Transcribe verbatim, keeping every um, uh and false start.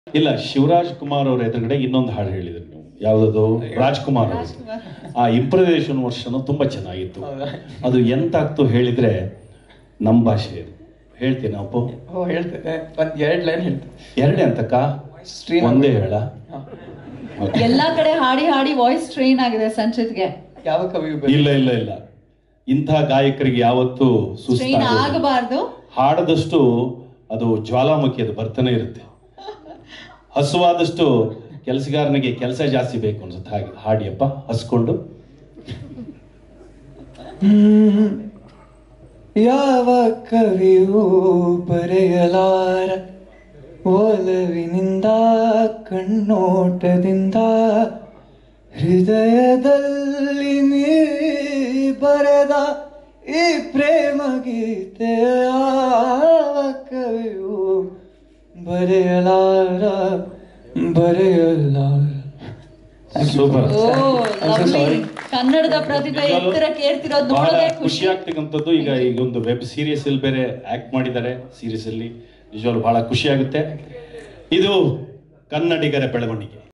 ಇಲ್ಲ, ಶಿವರಾಜ್ ಕುಮಾರ್ ಅವ್ರ ಎದುರುಗಡೆ ಇನ್ನೊಂದು ಹಾಡು ಹೇಳಿದ್ರಿ ನೀವು, ಯಾವ್ದದು? ರಾಜ್ಕುಮಾರ್ ಅವರು. ಆ ಇಂಪ್ರವೇಷನ್ ವರ್ಷನು ತುಂಬಾ ಚೆನ್ನಾಗಿತ್ತು. ಅದು ಎಂತಾಗ್ತು ಹೇಳಿದ್ರೆ ನಮ್ಮ ಭಾಷೆ ಇದು. ಹೇಳ್ತೀನಿ ಅಪ್ಪು? ಓ ಹೇಳ್ತೇನೆ, ಒಂದ್ ಎರಡ್ ಲೈನ್ ಹೇಳ್ತೇನೆ. ಎರಡೇ ಅಂತಕ್ಕ? ಒಂದೇ ಹೇಳ? ಎಲ್ಲಾ ಕಡೆ ಹಾಡಿ ಹಾಡಿ ವಾಯ್ಸ್ ಟ್ರೈನ್ ಆಗಿದೆ ಸಂಚಿತ್ಗೆ. ಯಾವ ಕವಿ? ಇಲ್ಲ ಇಲ್ಲ ಇಲ್ಲ, ಇಂಥ ಗಾಯಕರಿಗೆ ಯಾವತ್ತೂ ಟ್ರೈನ್ ಆಗಬಾರ್ದು. ಹಾಡದಷ್ಟು ಅದು ಜ್ವಾಲಾಮುಖಿ, ಅದು ಬರ್ತಾನೆ ಇರುತ್ತೆ. ಹಸುವಾದಷ್ಟು ಕೆಲಸಗಾರನಿಗೆ ಕೆಲಸ ಜಾಸ್ತಿ ಬೇಕು ಅನ್ಸುತ್ತೆ. ಹಾಗೆ ಹಾಡಿಯಪ್ಪ ಹಸ್ಕೊಂಡು. ಯಾವ ಕವಿಯೂ ಬರೆಯಲಾರ ಒಲವಿನಿಂದ ಕಣ್ಣೋಟದಿಂದ, ಹೃದಯದಲ್ಲಿ ನೀ ಬರೆದ ಈ ಪ್ರೇಮ ಗೀತೆ ಯಾವ ಕವಿಯೂ ಬರೆಯಲಾರ ಬರೆಯಲಾರ. ಸೂಪರ್. ಕನ್ನಡದ ಪ್ರತಿಭೆ ಎತ್ತರಕ್ಕೆ ಏರ್ತಿರೋದು ಬಹಳ ನೋಡೋದೇ ಖುಷಿ ಖುಷಿ ಆಗ್ತಕ್ಕಂಥದ್ದು. ಈಗ ಈಗ ಒಂದು ವೆಬ್ ಸೀರೀಸ್ ಅಲ್ಲಿ ಬೇರೆ ಆಕ್ಟ್ ಮಾಡಿದ್ದಾರೆ. ಸೀರೀಸ್ ಅಲ್ಲಿ ನಿಜವಾಗ್ಲೂ ಬಹಳ ಖುಷಿ ಆಗುತ್ತೆ. ಇದು ಕನ್ನಡಿಗರ ಬೆಳವಣಿಗೆ.